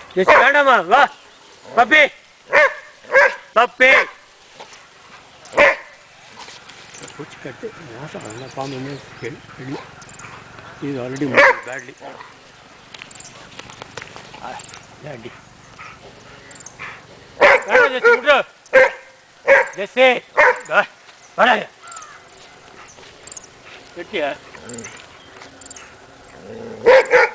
ஜெஸ்ஸி வேண்டாமா வா puppy puppy பூச்சி கட்டு மோசம் நல்லா பாம்பு இது ஆல்ரெடி பேட்லி அடி ஜெஸ்ஸி விட்ரு ஜெஸ்ஸி வாடா கட்டியா